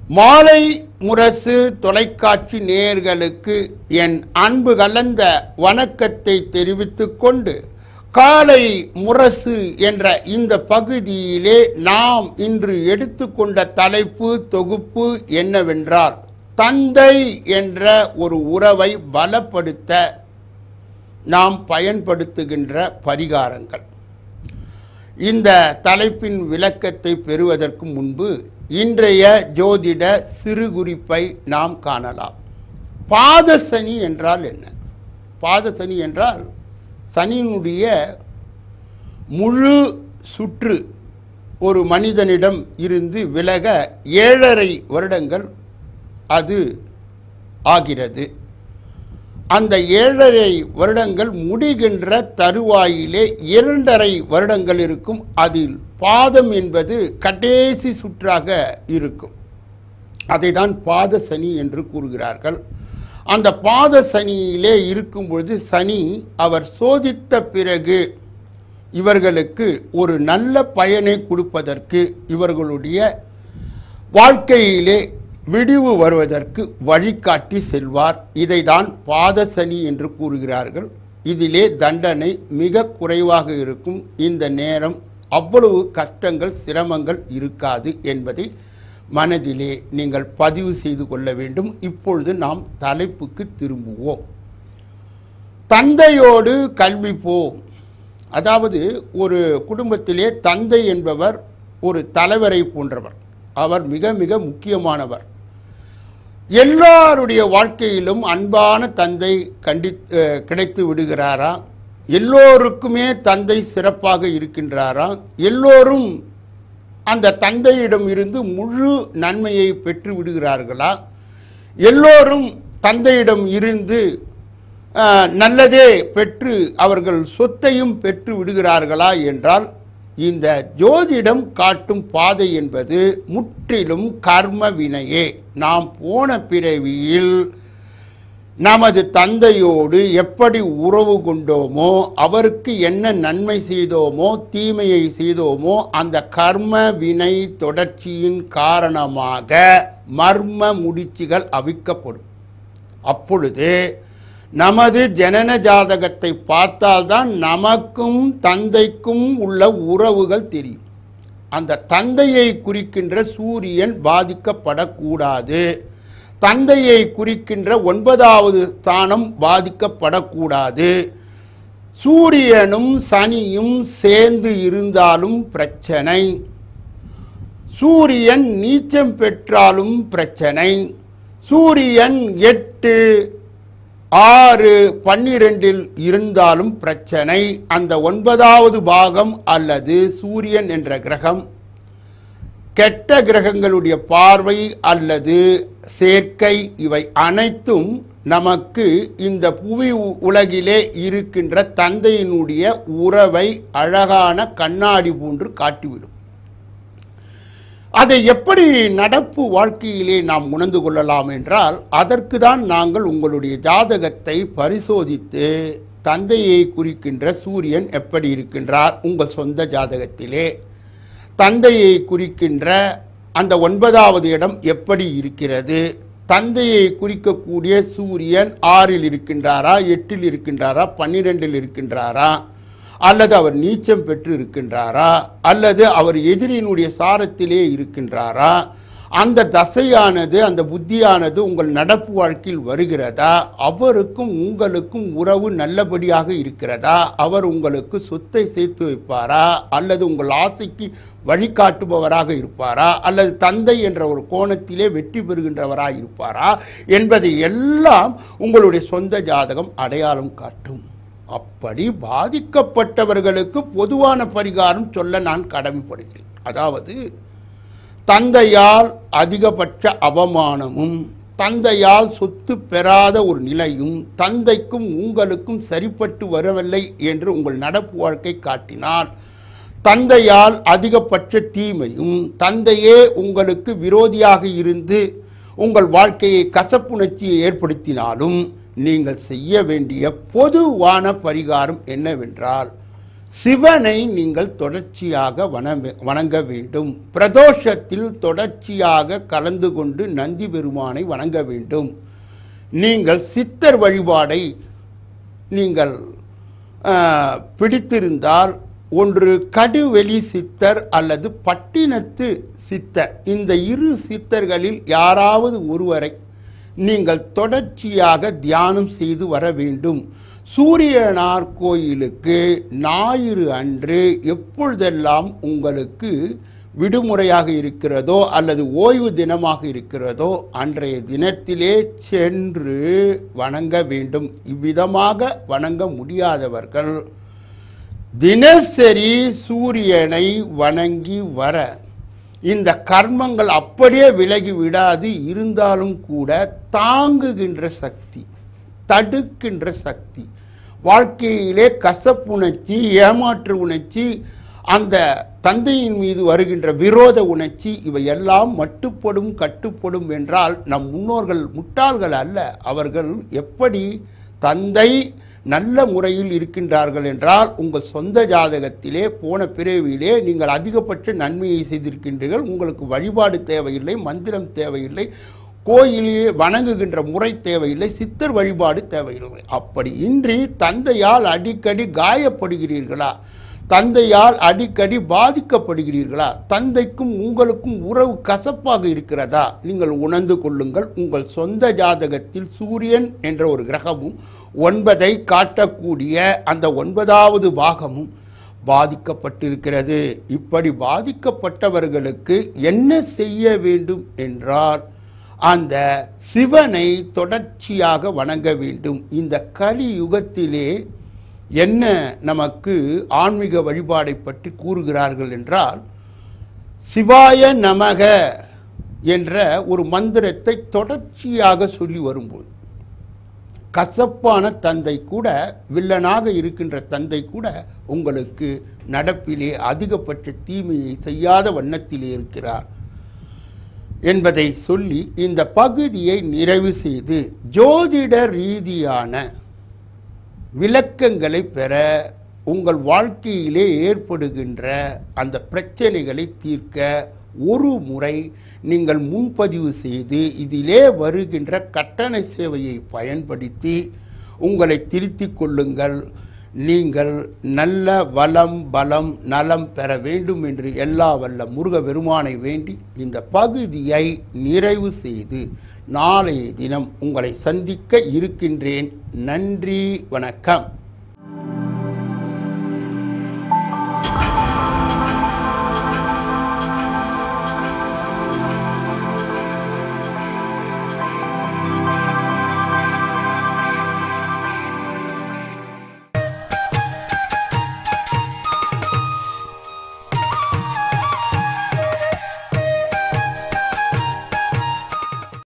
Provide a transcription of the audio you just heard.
மாலை முரசு தொலைக்காட்சி நேயர்களுக்கு என் அன்பு கலந்த வணக்கத்தை தெரிவித்துக் கொண்டு காலை முரசு என்ற இந்த பகுதியிலே நாம் இன்று எடுத்துக்கொண்ட தலைப்பு தொகுப்பு என்னவென்றால் தந்தை என்ற ஒரு உறவை பலப்படுத்த நாம் பயன்படுத்துகின்ற பரிகாரங்கள். இந்த தலைப்பின் விளக்கத்தை பெறுவதற்கு முன்பு இன்றைய ஜோதிட சிறு குறிப்பை நாம் காணலாம். பாதசனி என்றால் என்ன? பாதசனி என்றால் சனியினுடைய முழு சுற்று ஒரு மனிதனிடம் இருந்து விலக 7.5 வருடங்கள் அது ஆகிறது. அந்த 7.5 வருடங்கள் முடிகின்ற தருவாயிலே 2.5 வருடங்கள் இருக்கும். அதில் பாதம் என்பது கடைசி சுற்றாக இருக்கும். அதை தான் பாத சனி என்று கூறுகிறார்கள். அந்த பாத சனியிலே இருக்கும்பொழுது சனி அவர் சோதித்த பிறகு இவர்களுக்கு ஒரு நல்ல பயனை கொடுப்பதற்கு, இவர்களுடைய வாழ்க்கையிலே விடிவு வருவதற்கு வழிகாட்டி செல்வார். இதைதான் பாதசனி என்று கூறுகிறார்கள். இதிலே தண்டனை மிக குறைவாக இருக்கும். இந்த நேரம் அவ்வளவு கஷ்டங்கள் சிரமங்கள் இருக்காது என்பதை மனதிலே நீங்கள் பதிவு செய்து கொள்ள வேண்டும். இப்பொழுது நாம் தலைப்புக்கு திரும்புவோம். தந்தையோடு கல்வி போம். அதாவது ஒரு குடும்பத்திலே தந்தை என்பவர் ஒரு தலைவரை போன்றவர். அவர் மிக மிக முக்கியமானவர். எல்லாருடைய வாழ்க்கையிலும் அன்பான தந்தை கிடைத்து விடுகிறாரா? எல்லோருக்குமே தந்தை சிறப்பாக இருக்கின்றாரா? எல்லோரும் அந்த தந்தையிடம் இருந்து முழு நன்மையை பெற்று விடுகிறார்களா? எல்லோரும் தந்தையிடம் இருந்து நல்லதே பெற்று அவர்கள் சொத்தையும் பெற்று விடுகிறார்களா என்றால் இந்த ஜோதிடம் காட்டும் பாதை என்பது முற்றிலும் கர்ம வினையே. நாம் போன பிறவியில் நமது தந்தையோடு எப்படி உறவு கொண்டோமோ, அவருக்கு என்ன நன்மை செய்தோமோ தீமையை செய்தோமோ, அந்த கர்ம வினை தொடர்ச்சியின் காரணமாக மர்ம முடிச்சுகள் அவிக்கப்படும். அப்பொழுது நமது ஜனன ஜாதகத்தை பார்த்தால்தான் நமக்கும் தந்தைக்கும் உள்ள உறவுகள் தெரியும். அந்த தந்தையை குறிக்கின்ற சூரியன் பாதிக்கப்படக்கூடாது. தந்தையை குறிக்கின்ற 9வது ஸ்தானம் பாதிக்கப்படக்கூடாது. சூரியனும் சனியும் சேர்ந்து இருந்தாலும் பிரச்சனை. சூரியன் நீச்சம் பெற்றாலும் பிரச்சனை. சூரியன் 8, 6, 12 இருந்தாலும் பிரச்சனை. அந்த 9வது பாகம் அல்லது சூரியன் என்ற கிரகம் கெட்ட கிரகங்களுடைய பார்வை அல்லது சேர்க்கை, இவை அனைத்தும் நமக்கு இந்த புவி உலகிலே இருக்கின்ற தந்தையினுடைய உறவை அழகான கண்ணாடி போன்று காட்டிவிடும். அதை எப்படி நடப்பு வாழ்க்கையிலே நாம் உணர்ந்து கொள்ளலாம் என்றால், அதற்கு தான் நாங்கள் உங்களுடைய ஜாதகத்தை பரிசோதித்து தந்தையை குறிக்கின்ற சூரியன் எப்படி இருக்கின்றார் உங்கள் சொந்த ஜாதகத்திலே, தந்தையை குறிக்கின்ற அந்த 9வது இடம் எப்படி இருக்கிறது, தந்தையை குறிக்கக்கூடிய சூரியன் 6இல் இருக்கின்றாரா, 8இல் இருக்கின்றாரா, 12இல் இருக்கின்றாரா, அல்லது அவர் நீச்சம் பெற்று இருக்கின்றாரா, அல்லது அவர் எதிரியினுடைய சாரத்திலே இருக்கின்றாரா, அந்த தசையானது அந்த புத்தியானது உங்கள் நடப்பு வாழ்க்கையில் வருகிறதா, அவருக்கும் உங்களுக்கும் உறவு நல்லபடியாக இருக்கிறதா, அவர் உங்களுக்கு சொத்தை சேர்த்து வைப்பாரா, அல்லது உங்கள் ஆசைக்கு வழிகாட்டுபவராக இருப்பாரா, அல்லது தந்தை என்ற ஒரு கோணத்திலே வெற்றி பெறுகின்றவராக இருப்பாரா என்பதை எல்லாம் உங்களுடைய சொந்த ஜாதகம் அடையாளம் காட்டும். அப்படி பாதிக்கப்பட்டவர்களுக்கு பொதுவான பரிகாரம் சொல்ல நான் கடமைப்படுகிறேன். அதாவது தந்தையால் அதிகபட்ச அவமானமும், தந்தையால் சொத்து பெறாத ஒரு நிலையும், தந்தைக்கும் உங்களுக்கும் சரிப்பட்டு வரவில்லை என்று உங்கள் நடப்பு வாழ்க்கை காட்டினால், தந்தையால் அதிகபட்ச தீமையும், தந்தையே உங்களுக்கு விரோதியாக இருந்து உங்கள் வாழ்க்கையை கசப்புணர்ச்சியை ஏற்படுத்தினாலும் நீங்கள் செய்ய வேண்டிய பொதுவான பரிகாரம் என்னவென்றால், சிவனை நீங்கள் தொடர்ச்சியாக வணங்க வேண்டும். பிரதோஷத்தில் தொடர்ச்சியாக கலந்து கொண்டு நந்தி பெருமானை வணங்க வேண்டும். நீங்கள் சித்தர் வழிபாடை நீங்கள் பிடித்திருந்தால் ஒன்று கடுவெளி சித்தர் அல்லது பட்டினத்து சித்தர், இந்த இரு சித்தர்களில் யாராவது ஒருவரை நீங்கள் தொடர்ச்சியாக தியானம் செய்து வர வேண்டும். சூரியனார் கோயிலுக்கு ஞாயிறு அன்று எப்பொழுதெல்லாம் உங்களுக்கு விடுமுறையாக இருக்கிறதோ அல்லது ஓய்வு தினமாக இருக்கிறதோ அன்றைய தினத்திலே சென்று வணங்க வேண்டும். இவ்விதமாக வணங்க முடியாதவர்கள் தினசரி சூரியனை வணங்கி வர இந்த கர்மங்கள் அப்படியே விலகி விடாது. இருந்தாலும் கூட தாங்குகின்ற சக்தி, தடுக்கின்ற சக்தி, வாழ்க்கையிலே கசப்புணர்ச்சி, ஏமாற்று உணர்ச்சி, அந்த தந்தையின் மீது வருகின்ற விரோத உணர்ச்சி, இவையெல்லாம் மட்டுப்படும் கட்டுப்படும் என்றால் நம் முன்னோர்கள் முட்டாள்கள் அல்ல. அவர்கள் எப்படி தந்தை நல்ல முறையில் இருக்கின்றார்கள் என்றால் உங்கள் சொந்த ஜாதகத்திலே போன பிறவியிலே நீங்கள் அதிகபட்ச நன்மையை செய்திருக்கின்றீர்கள். உங்களுக்கு வழிபாடு தேவையில்லை, மந்திரம் தேவையில்லை, கோயிலில் வணங்குகின்ற முறை தேவையில்லை, சித்தர் வழிபாடு தேவையில்லை. அப்படி இன்றி தந்தையால் அடிக்கடி காயப்படுகிறீர்களா? தந்தையால் அடிக்கடி பாதிக்கப்படுகிறீர்களா? தந்தைக்கும் உங்களுக்கும் உறவு கசப்பாக இருக்கிறதா? நீங்கள் உணர்ந்து கொள்ளுங்கள். உங்கள் சொந்த ஜாதகத்தில் சூரியன் என்ற ஒரு கிரகமும் 9ஐ காட்டக்கூடிய அந்த 9வது பாகமும் பாதிக்கப்பட்டிருக்கிறது. இப்படி பாதிக்கப்பட்டவர்களுக்கு என்ன செய்ய வேண்டும் என்றால் அந்த சிவனை தொடர்ச்சியாக வணங்க வேண்டும். இந்த கலியுகத்திலே என்ன நமக்கு ஆன்மீக வழிபாடை பற்றி கூறுகிறார்கள் என்றால், சிவாய நமக என்ற ஒரு மந்திரத்தை தொடர்ச்சியாக சொல்லி வரும்போது கசப்பான தந்தை கூட, வில்லனாக இருக்கின்ற தந்தை கூட உங்களுக்கு நடப்பிலே அதிகபட்ச தீமையை செய்யாத வண்ணத்திலே இருக்கிறார் என்பதை சொல்லி இந்த பகுதியை நிறைவு செய்து ஜோதிட ரீதியான விளக்கங்களை பெற உங்கள் வாழ்க்கையிலே ஏற்படுகின்ற அந்த பிரச்சனைகளை தீர்க்க ஒரு முறை நீங்கள் முன்பதிவு செய்து இதிலே வருகின்ற கட்டண சேவையை பயன்படுத்தி உங்களை திருத்திக் கொள்ளுங்கள். நீங்கள் நல்ல வளம் பலம் நலம் பெற வேண்டும் என்று எல்லா வல்ல முருக பெருமானை வேண்டி இந்த பகுதியை நிறைவு செய்து நாளைய தினம் உங்களை சந்திக்க இருக்கின்றேன். நன்றி, வணக்கம்.